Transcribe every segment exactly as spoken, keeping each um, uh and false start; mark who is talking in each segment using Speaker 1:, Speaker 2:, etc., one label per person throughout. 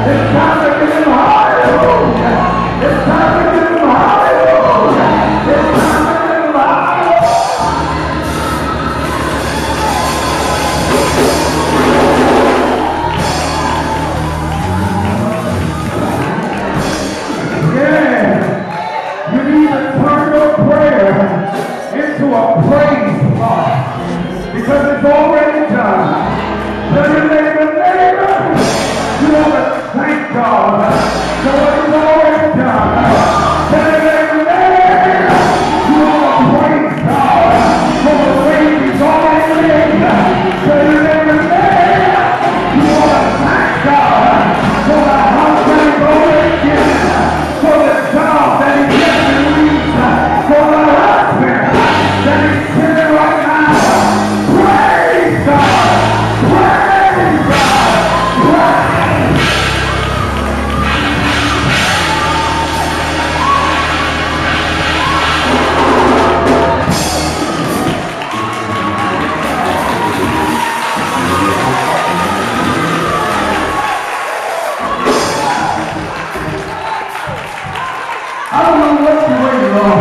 Speaker 1: It's time to give him hallelujah. It's time to give him hallelujah. It's time to give him hallelujah. Yeah. You need to turn your prayer into a praise song because it's already done. Tell your neighbor, neighbor, you want to thank God for what he's already done. Tell your neighbor, neighbor, you want to praise God for the things he's already made. Tell your neighbor, neighbor, you want to thank God for the house that he's already given, for the job that he just released, for the husband that he's sitting right now. Praise God! Praise God! Praise! I don't know what you're waiting on.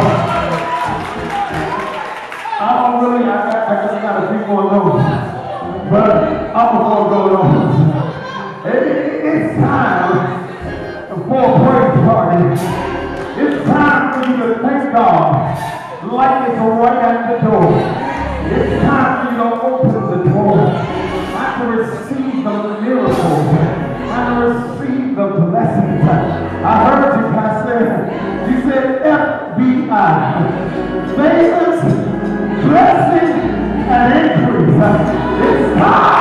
Speaker 1: I don't really, I, I, I just got a few more notes. But I'm going to go on. It, it, it's time for a praise party. It's time for you to thank God like it's right at the door. It's time for you to open the door. I can receive the miracles. I can receive the blessings. I heard you, Pastor. You said F B I. Favors, blessing, and increase. It's time.